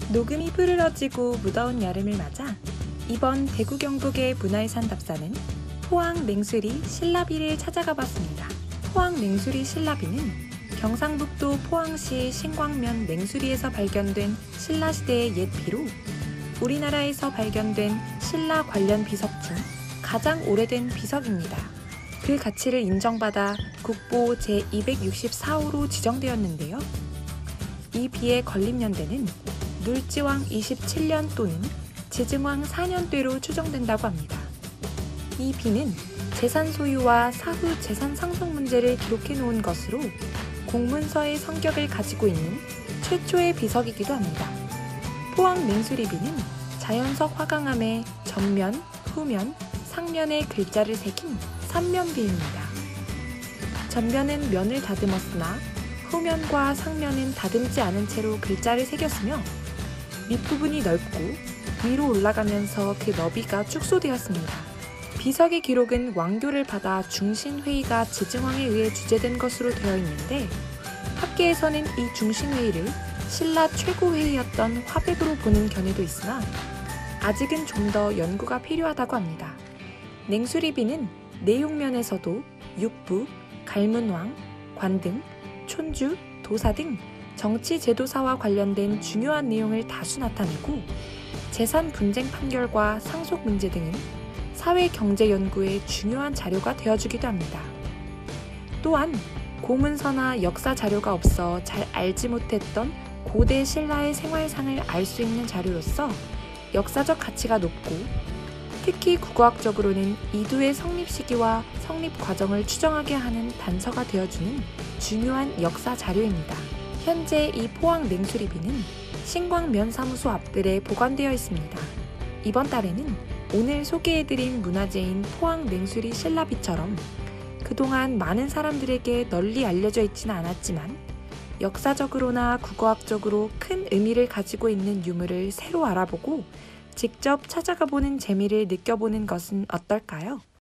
녹음이 푸르러지고 무더운 여름을 맞아 이번 대구 경북의 문화유산 답사는 포항 맹수리 신라비를 찾아가 봤습니다. 포항 맹수리 신라비는 경상북도 포항시 신광면 맹수리에서 발견된 신라시대의 옛 비로 우리나라에서 발견된 신라 관련 비석 중 가장 오래된 비석입니다. 그 가치를 인정받아 국보 제264호로 지정되었는데요. 이 비의 건립연대는 눌지왕 27년 또는 지증왕 4년대로 추정된다고 합니다. 이 비는 재산 소유와 사후 재산 상속 문제를 기록해 놓은 것으로 공문서의 성격을 가지고 있는 최초의 비석이기도 합니다. 포항 맹수리비는 자연석 화강암에 전면, 후면, 상면에 글자를 새긴 삼면비입니다. 전면은 면을 다듬었으나 후면과 상면은 다듬지 않은 채로 글자를 새겼으며 밑부분이 넓고 위로 올라가면서 그 너비가 축소되었습니다. 비석의 기록은 왕교를 받아 중신회의가 지증왕에 의해 주재된 것으로 되어 있는데 학계에서는 이 중신회의를 신라 최고회의였던 화백으로 보는 견해도 있으나 아직은 좀 더 연구가 필요하다고 합니다. 냉수리비는 내용면에서도 육부, 갈문왕, 관등, 촌주, 도사 등 정치 제도사와 관련된 중요한 내용을 다수 나타내고 재산 분쟁 판결과 상속 문제 등은 사회 경제 연구의 중요한 자료가 되어주기도 합니다. 또한 고문서나 역사 자료가 없어 잘 알지 못했던 고대 신라의 생활상을 알 수 있는 자료로서 역사적 가치가 높고 특히 국어학적으로는 이두의 성립 시기와 성립 과정을 추정하게 하는 단서가 되어주는 중요한 역사 자료입니다. 현재 이 포항 맹수리비는 신광면사무소 앞뜰에 보관되어 있습니다. 이번 달에는 오늘 소개해드린 문화재인 포항 맹수리 신라비처럼 그동안 많은 사람들에게 널리 알려져 있지는 않았지만 역사적으로나 국어학적으로 큰 의미를 가지고 있는 유물을 새로 알아보고 직접 찾아가 보는 재미를 느껴보는 것은 어떨까요?